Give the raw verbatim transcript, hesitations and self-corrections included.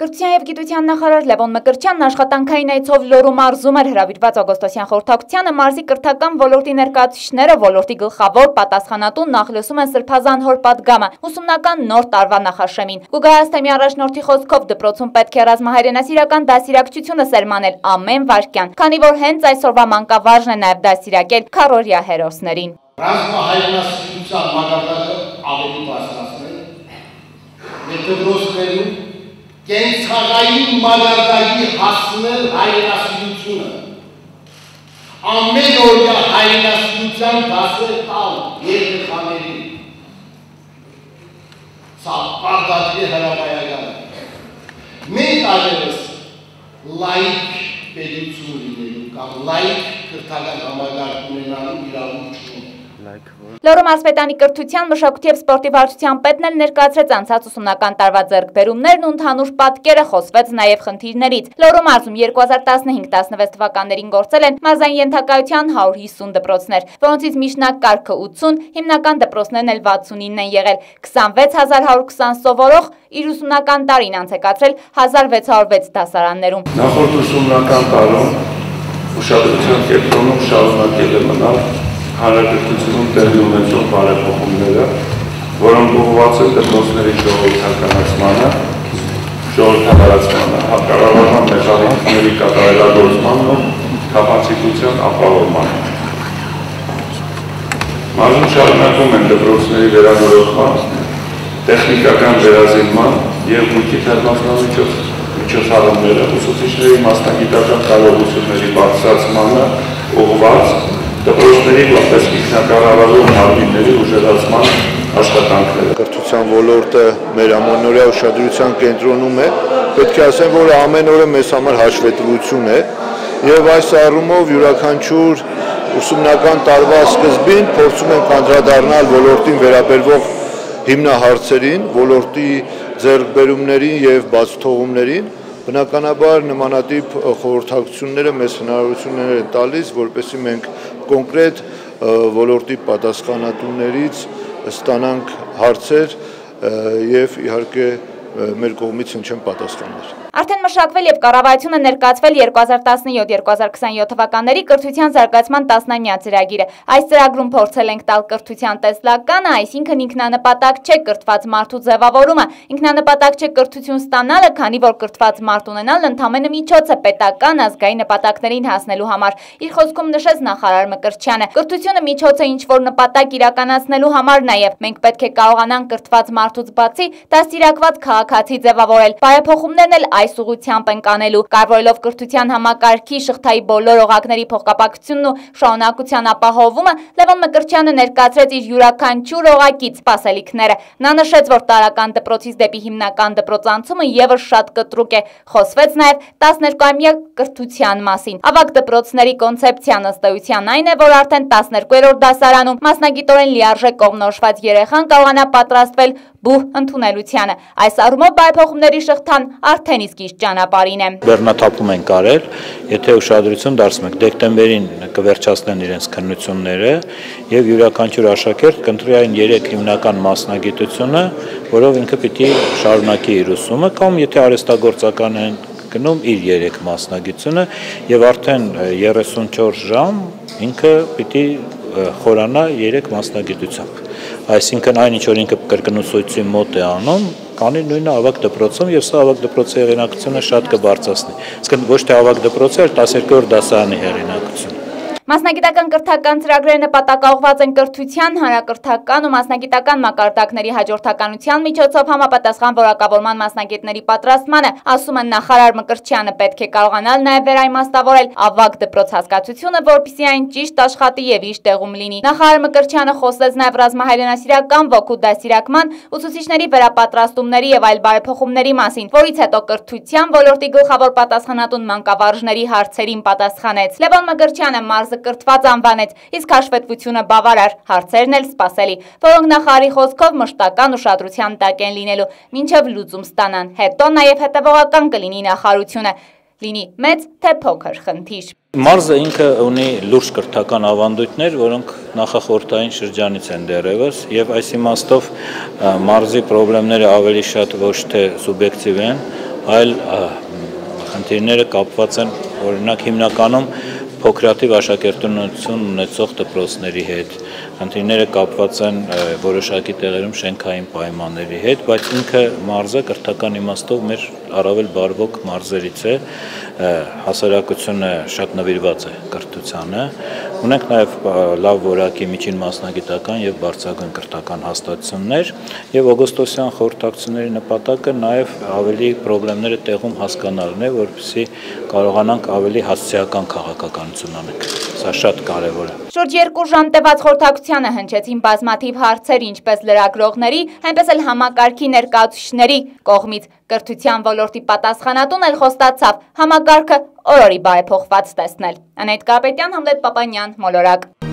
Կրթության և գիտության նախարար Լևոն Մկրտչյանն աշխատանքային այցով Լոռու մարզում էր հրավիրված օգոստոսյան խորհրդակցությանը մարզի կրթական ոլորտի ներկայացուցիչները ոլորտի գլխավոր պատասխանատուն նախլսում են Սրբազան հոր պատգամը, ուսումնական նոր տարվա նախաշեմին։ Գուգայ Ասթեմի առաջնորդի խոսքով դպրոցում պետք է ռազմահայրենասիրական դասիրակչությունը սերմանել ամեն վայրկյան, քանի որ հենց այսօրվա մանկավարժն է նաև դասիրակել քառօրյա հերոսներին։ Ռազմահայրենասիրության մակարդակը ավելի բարձրացնել, մեր դպրոցներում կենցաղային մակարդակի հասցնել հայրենասիրությունը, ամեն օրյա հայրենասիրության դասեր տալ երեխաներին, սա պարտադիր հրապարակական է։ Մենք այլևս լայք պետություն լինելու կամ լայք կրթական համակարգ ունենալու իրավունք չունենք։ Լոռու մարզպետանի կրթության, մշակույթի և սպորտի վարչության պետն էլ ներկայացրեց անցած ուսումնական տարվա ձեռքբերումներն ու ընդհանուր պատկերը, խոսվեց նաև խնդիրներից։ Լոռու մարզում երկու հազար տասնհինգ տասնվեց թվականներին գործել են մարզային ենթակայության հարյուր հիսուն դպրոցներ, որոնցից միջնակարգը ութսուն, հիմնական դպրոցներն էլ վաթսունինն են եղել։ քսանվեց հազար հարյուր քսան սովորող իր ուսումնական տարին անցեկացրել հազար վեց հարյուր վեց դասարաններում։ Նախորդ ուսումնական տարում ուշադրության կենտրոնում շարունակել է մնալ հանրակրթությունում տեղի ունեցող բարեփոխումները, որոնք ուղղված են դպրոցների ժողովրդականացմանը, ժողովրդավարացմանը, կառավարման մեխանիզմների կատարելագործմանն ու կապացիտետության ապահովմանը։ Մարզում շարունակում են դպրոցների վերանորոգման, տեխնիկական վերազինման և հույքի միջոցառումները ուսուցիչների մասնագիտական կարողությունների բարձրացմանը ուղղված դպրոցների որպես ինքնակառավարող մարմինների ուժեղացման աշխատանքները։ Կրթության ոլորտը մեր ամենօրյա ուշադրության կենտրոնում է, պետք է ասեմ, որ ամեն օրը մեզ համար հաշվետվություն է եւ այս առումով յուրաքանչյուր ուսումնական տարվա սկզբին փորձում ենք անդրադառնալ ոլորտին վերաբերող հիմնահարցերին, ոլորտի ձեռքբերումներին եւ բացթողումներին։ Բնականաբար նմանատիպ խորհրդակցությունները մեզ հնարավորություններ են տալիս, որպեսզի մենք կոնկրետ ոլորտի պատասխանատուներից ստանանք հարցեր եւ իհարկե մեր կողմից հնչեն պատասխաններ։ Արդեն մշակվել և կառավարությունը ներկայացվել երկու հազար տասնյոթ երկու հազար քսանյոթ թվականների կրթության զարգացման տասնամյա ծրագիրը։ Այս ծրագրում փորձել ենք տալ կրթության տեսլականը, այսինքն ինքնանպատակ չէ կրթված մարդու ձևավորումը, ինքնանպատակ չէ կրթություն ստանալը, քանի որ կրթված մարդ ունենալն ընդամենը միջոց է պետական ազգային նպատակներին հասնելու համար։ Իր խոսքում նշեց նախարար Մկրտչյանը, կրթությունը միջոց է ինչ-որ նպատակ իրականացնելու համար նաև։ Մենք պետք է կարողանանք կրթված մարդուց բացի դաստիարակված քաղաքացի ձևավորել։ Բարեփոխումներն էլ այս ուղղությամբ ենք անելու, կարևորելով կրթության համակարգի շղթայի բոլոր օղակների փոխկապակցությունն ու շարունակության ապահովումը, Լևոն Մկրտչյանը ներկայացրեց իր յուրաքանչյուր օղակից սպասելիքները։ Նա նշեց, որ տարրական դպրոցից դեպի հիմնական դպրոց անցումը ևս շատ կտրուկ է։ Խոսվեց նաև տասներկուամյա կրթության մասին։ Ավագ դպրոցների կոնցեպցիան ըստ էության այն է, որ արդեն տասներկուերորդ դասարանում մասնագիտորեն լիարժեք կողմնորոշված երեխան կարողանա պատրաստվել բուհ ընդունելությանը։ Այս առումով բարեփոխումների շղթան արդեն իսկ իր ճանապարհին է։ Բեռնաթափում են կարել, եթե ուշադրություն դարձնում եք, դեկտեմբերին կվերջացնեն իրենց քննությունները եւ յուրաքանչյուր աշակերտ կընտրի այն երեք հիմնական մասնագիտությունը, որով ինքը պիտի շարունակի իր ուսումը, կամ եթե արհեստագործական են գնում իր երեք մասնագիտությունը եւ արդեն երեսունչորս ժամ ինքը պիտի խորանա երեք մասնագիտությամբ։ Այսինքն այն ինչ որ ինքը կրկնուսույցի մոտ է անում, կանի նույնը ավագ դպրոցում եւ սա ավագ դպրոցի հեղինակությունը շատ կբարձրացնի։ Իսկ ոչ թե ավագ դպրոցի, այլ տասներկուերորդ դասարանի հեղինակությունը։ Մասնագիտական կրթական ծրագրերը նպատակաուղղված են կրթության, հանրակրթական ու մասնագիտական մակարդակների հաջորդականության միջոցով համապատասխան որակավորման մասնագետների պատրաստմանը, ասում են նախարար Մկրտչյանը, պետք է կարողանալ նաև վերաիմաստավորել ավագ դպրոց հասկացությունը, որպեսզի այն ճիշտ աշխատի եւ իր տեղում լինի։ Նախարար Մկրտչյանը խոսեց նաև ռազմահայրենասիրական ոգու դաստիարակման, ուսուցիչների վերապատրաստումների եւ այլ բարեփոխումների մասին, որից հետո կրթության ոլորտի գլխավոր պատասխանատուն մանկավարժների հարցերին պատասխանեց։ Լևոն Մկրտչյանը մարզը կրթված անվանեց, իսկ հաշվետվությունը բավարար, հարցերն էլ սպասելի, որոնք նախարարի խոսքով մշտական ուշադրության տակ են լինելու, մինչև լուծում ստանան, հետո նաև հետևողական կլինի նախարարությունը, լինի մեծ թե փոքր խնդիր։ Մարզը ինքը ունի լուրջ կրթական ավանդույթներ, որոնք նախախորհրդային շրջանից են դեռևս, եւ այս իմաստով մարզի խնդիրները ավելի շատ ոչ թե սուբյեկտիվ են, այլ խնդիրները կապված են օրինակ հիմնականում փոքրաթիվ աշակերտություն ունեցող դպրոցների հետ, խնդիրները կապված են որոշակի տեղերում շենքային պայմանների հետ, բայց ինքը մարզը կրթական իմաստով մեր առավել բարվոք մարզերից է, հասարակությունը շատ նվիրված է կրթությանը, ունենք նաև լավ որակի միջին մասնագիտական եւ բարձրագույն կրթական հաստատություններ եւ օգոստոսյան խորհրդակցությունների նպատակը նաև ավելի խնդիրները տեղում հասկանալն է, որպեսզի կարողանանք ավելի հասցեական քաղաքականություն անենք։ Սա շատ կարևոր է։ Շուրջ երկու ժամ տևած խորհրդակցությանը հնչեցին բազմաթիվ հարցեր, ինչպես լրագրողների, այնպես էլ համակարգի ներկայացուցիչների կողմից։ Կրթության ոլորտի պատասխանատուն էլ խոստացավ համակարգը օրորի բարեփոխված տեսնել։ Անետ Կարապետյան, Համլետ Պապանյան, Մոլորակ։